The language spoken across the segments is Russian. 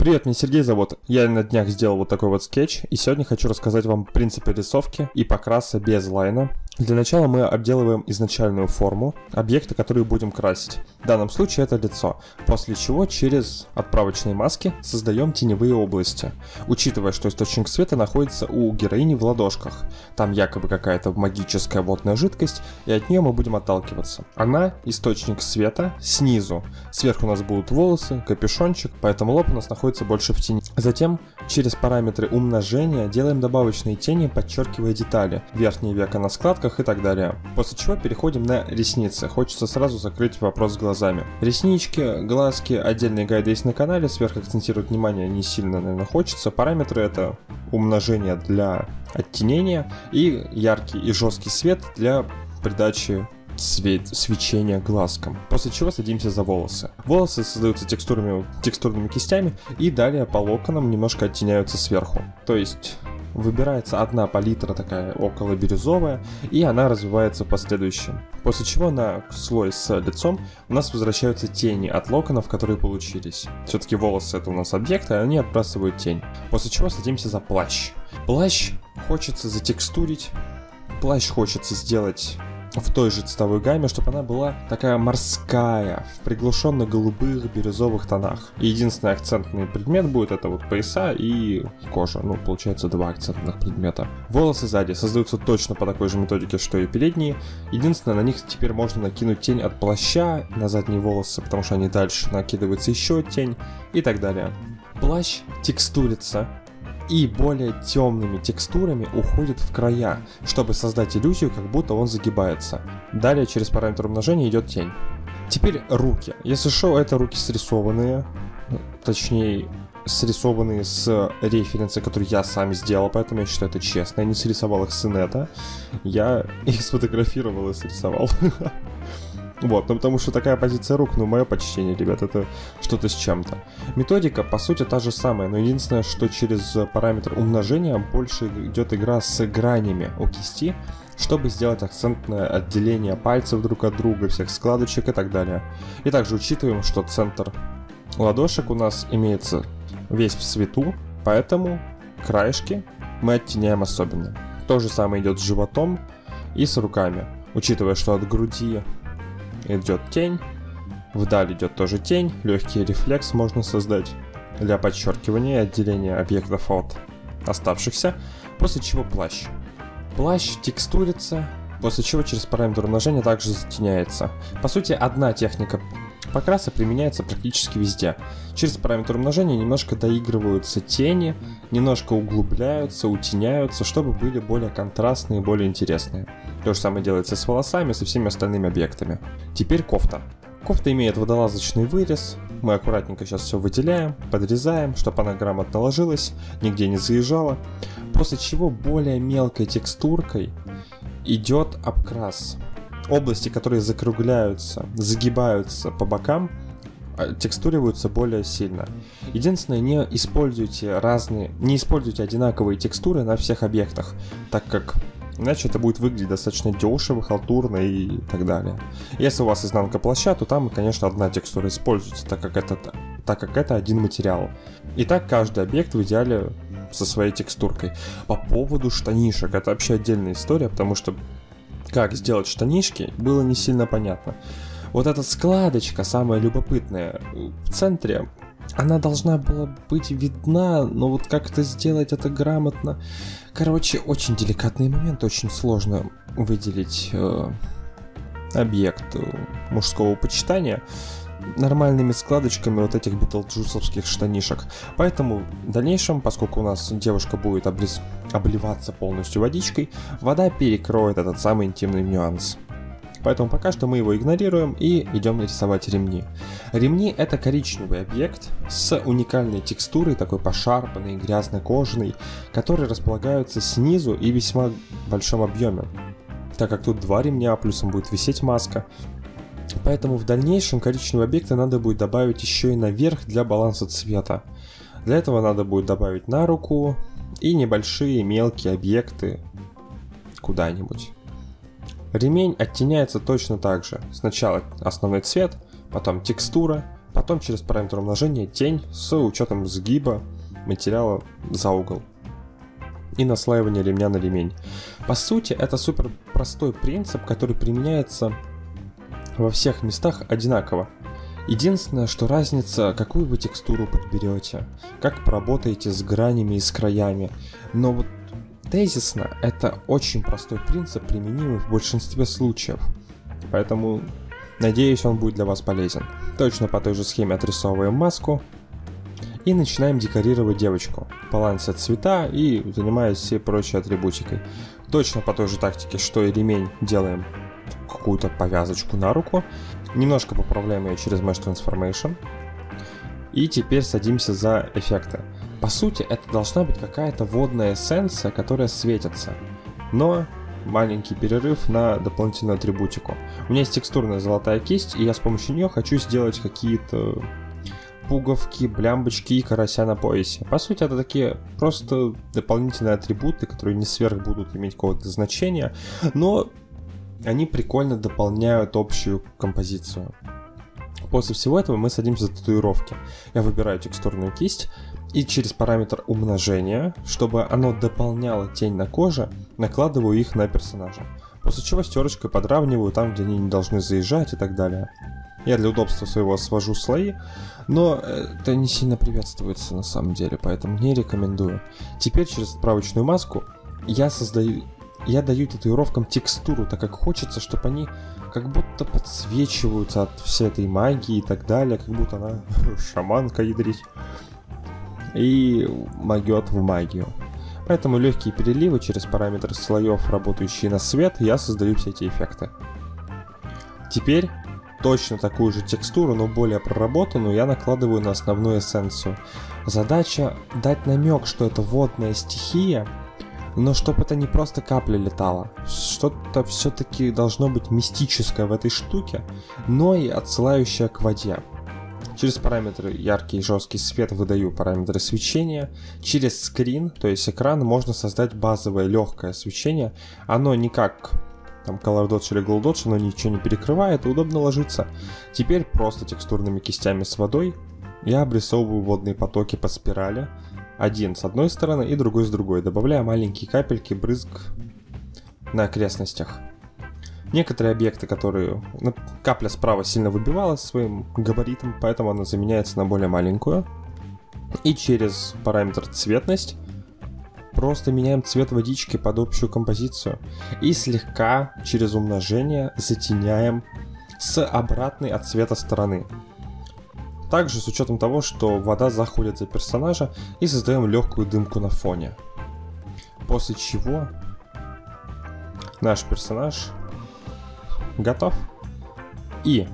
Привет, меня Сергей зовут. Я на днях сделал вот такой вот скетч, и сегодня хочу рассказать вам принципы рисовки и покраса без лайна. Для начала мы обделываем изначальную форму объекта, который будем красить. В данном случае это лицо, после чего через отправочные маски создаем теневые области, учитывая, что источник света находится у героини в ладошках. Там якобы какая-то магическая водная жидкость, и от нее мы будем отталкиваться. Она источник света снизу. Сверху у нас будут волосы, капюшончик, поэтому лоб у нас находится больше в тени. Затем через параметры умножения делаем добавочные тени, подчеркивая детали, верхнее веко на складках и так далее. После чего переходим на ресницы. Хочется сразу закрыть вопрос с глазами. Реснички, глазки, отдельные гайды есть на канале, сверхакцентировать внимание не сильно, наверное, хочется. Параметры — это умножение для оттенения и яркий и жесткий свет для придачи свечения глазкам. После чего садимся за волосы. Волосы создаются текстурными кистями и далее по локонам немножко оттеняются сверху. То есть выбирается одна палитра такая около бирюзовая, и она развивается в последующем. После чего на слой с лицом у нас возвращаются тени от локонов, которые получились. Все-таки волосы — это у нас объекты, и они отбрасывают тень. После чего садимся за плащ. Плащ хочется затекстурить, плащ хочется сделать в той же цветовой гамме, чтобы она была такая морская, в приглушенно-голубых бирюзовых тонах. И единственный акцентный предмет будет это вот пояса и кожа. Ну, получается, два акцентных предмета. Волосы сзади создаются точно по такой же методике, что и передние. Единственное, на них теперь можно накинуть тень от плаща на задние волосы, потому что они дальше накидывается еще тень и так далее. Плащ текстурится и более темными текстурами уходит в края, чтобы создать иллюзию, как будто он загибается. Далее через параметр умножения идет тень. Теперь руки. Если что, это руки срисованные, точнее срисованные с референса, который я сам сделал, поэтому я считаю это честно. Я не срисовал их с инета, я их сфотографировал и срисовал. Вот, ну потому что такая позиция рук, ну мое почтение, ребят, это что-то с чем-то. Методика, по сути, та же самая, но единственное, что через параметр умножения больше идет игра с гранями у кисти, чтобы сделать акцентное отделение пальцев друг от друга, всех складочек и так далее. И также учитываем, что центр ладошек у нас имеется весь в свету, поэтому краешки мы оттеняем особенно. То же самое идет с животом и с руками, учитывая, что от груди идет тень, вдаль идет тоже тень, легкий рефлекс можно создать для подчеркивания и отделения объектов от оставшихся, после чего плащ. Плащ текстурится, после чего через параметр умножения также затеняется. По сути, одна техника покраса применяется практически везде. Через параметр умножения немножко доигрываются тени, немножко углубляются, утеняются, чтобы были более контрастные, более интересные. То же самое делается с волосами, со всеми остальными объектами. Теперь кофта. Кофта имеет водолазочный вырез. Мы аккуратненько сейчас все выделяем, подрезаем, чтобы она грамотно ложилась, нигде не заезжала. После чего более мелкой текстуркой идет обкрас. Области, которые закругляются, загибаются по бокам, текстуриваются более сильно. Единственное, не используйте одинаковые текстуры на всех объектах, так как иначе это будет выглядеть достаточно дешево, халтурно и так далее. Если у вас изнанка плаща, то там, конечно, одна текстура используется, так как это один материал. И так каждый объект в идеале со своей текстуркой. По поводу штанишек, это вообще отдельная история, потому что как сделать штанишки, было не сильно понятно. Вот эта складочка, самая любопытная, в центре, она должна была быть видна, но вот как это сделать, это грамотно. Короче, очень деликатный момент, очень сложно выделить объект мужского почитания нормальными складочками вот этих битлджусовских штанишек. Поэтому в дальнейшем, поскольку у нас девушка будет обливаться полностью водичкой, вода перекроет этот самый интимный нюанс. Поэтому пока что мы его игнорируем и идем рисовать ремни. Ремни — это коричневый объект с уникальной текстурой, такой пошарпанной, грязно-кожаной, которые располагаются снизу и в весьма большом объеме, так как тут два ремня, плюсом будет висеть маска. Поэтому в дальнейшем коричневые объекты надо будет добавить еще и наверх для баланса цвета. Для этого надо будет добавить на руку и небольшие мелкие объекты куда-нибудь. Ремень оттеняется точно так же. Сначала основной цвет, потом текстура, Потом через параметр умножения тень с учетом сгиба материала за угол. И наслаивание ремня на ремень. По сути, это супер простой принцип, который применяется во всех местах одинаково. Единственное, что разница, какую вы текстуру подберете, как поработаете с гранями и с краями. Но вот тезисно это очень простой принцип, применимый в большинстве случаев. Поэтому надеюсь, он будет для вас полезен. Точно по той же схеме отрисовываем маску. И начинаем декорировать девочку, балансе цвета и занимаясь всей прочей атрибутикой. Точно по той же тактике, что и ремень, делаем какую-то повязочку на руку. Немножко поправляем ее через Mesh Transformation. И теперь садимся за эффекты. По сути, это должна быть какая-то водная эссенция, которая светится. Но маленький перерыв на дополнительную атрибутику. У меня есть текстурная золотая кисть, и я с помощью нее хочу сделать какие-то пуговки, блямбочки и карася на поясе. По сути, это такие просто дополнительные атрибуты, которые не сверх будут иметь какого-то значения, но они прикольно дополняют общую композицию. После всего этого мы садимся за татуировки. Я выбираю текстурную кисть и через параметр умножения, чтобы оно дополняло тень на коже, накладываю их на персонажа. После чего стерочкой подравниваю там, где они не должны заезжать и так далее. Я для удобства своего свожу слои, но это не сильно приветствуется на самом деле, поэтому не рекомендую. Теперь через справочную маску я даю татуировкам текстуру, так как хочется, чтобы они как будто подсвечиваются от всей этой магии и так далее, как будто она шаманка ядрить и магет в магию. Поэтому легкие переливы через параметры слоев, работающие на свет, я создаю все эти эффекты. Теперь точно такую же текстуру, но более проработанную, я накладываю на основную эссенцию. Задача дать намек, что это водная стихия, но чтобы это не просто капля летала. Что-то все-таки должно быть мистическое в этой штуке, но и отсылающее к воде. Через параметры яркий и жесткий свет выдаю параметры свечения. Через скрин, то есть экран, можно создать базовое легкое свечение. Оно не как там Color Dodge или Glow Dodge, оно ничего не перекрывает и удобно ложится. Теперь просто текстурными кистями с водой я обрисовываю водные потоки по спирали. Один с одной стороны и другой с другой, добавляя маленькие капельки, брызг на окрестностях. Некоторые объекты, которые... Капля справа сильно выбивалась своим габаритом, поэтому она заменяется на более маленькую. И через параметр цветность просто меняем цвет водички под общую композицию. И слегка через умножение затеняем с обратной от цвета стороны. Также с учетом того, что вода заходит за персонажа, и создаем легкую дымку на фоне. После чего наш персонаж готов. И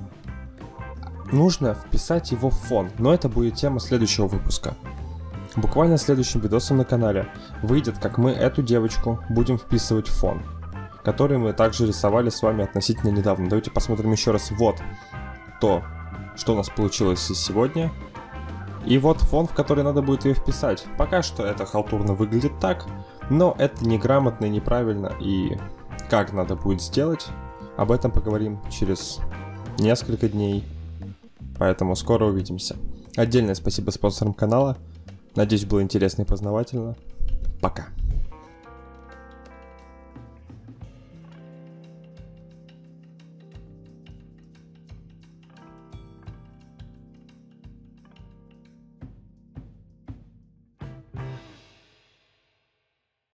нужно вписать его в фон, но это будет тема следующего выпуска. Буквально следующим видосом на канале выйдет, как мы эту девочку будем вписывать в фон, который мы также рисовали с вами относительно недавно. Давайте посмотрим еще раз. Вот то, что у нас получилось сегодня. И вот фон, в который надо будет ее вписать. Пока что это халтурно выглядит так, но это неграмотно и неправильно. И как надо будет сделать, об этом поговорим через несколько дней. Поэтому скоро увидимся. Отдельное спасибо спонсорам канала. Надеюсь, было интересно и познавательно. Пока.